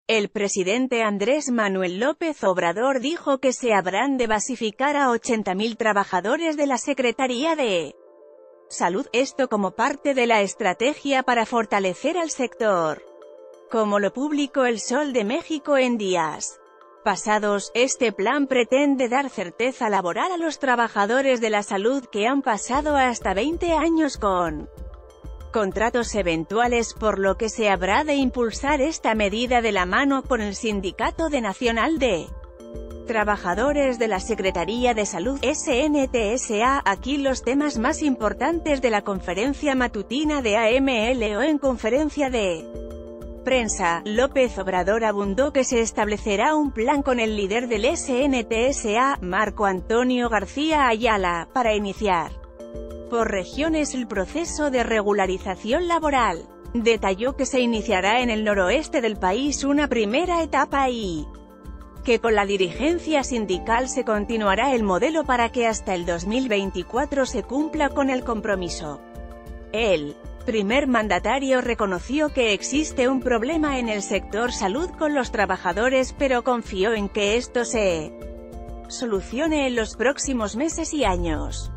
El presidente Andrés Manuel López Obrador dijo que se habrán de basificar a 80.000 trabajadores de la Secretaría de Salud, esto como parte de la estrategia para fortalecer al sector. Como lo publicó El Sol de México en días pasados, este plan pretende dar certeza laboral a los trabajadores de la salud que han pasado hasta 20 años con contratos eventuales, por lo que se habrá de impulsar esta medida de la mano con el Sindicato Nacional de Trabajadores de la Secretaría de Salud, SNTSA. Aquí los temas más importantes de la conferencia matutina de AMLO. En conferencia de prensa, López Obrador abundó que se establecerá un plan con el líder del SNTSA, Marco Antonio García Ayala, para iniciar por regiones el proceso de regularización laboral. Detalló que se iniciará en el noroeste del país una primera etapa y que con la dirigencia sindical se continuará el modelo para que hasta el 2024 se cumpla con el compromiso. El primer mandatario reconoció que existe un problema en el sector salud con los trabajadores, pero confió en que esto se solucione en los próximos meses y años.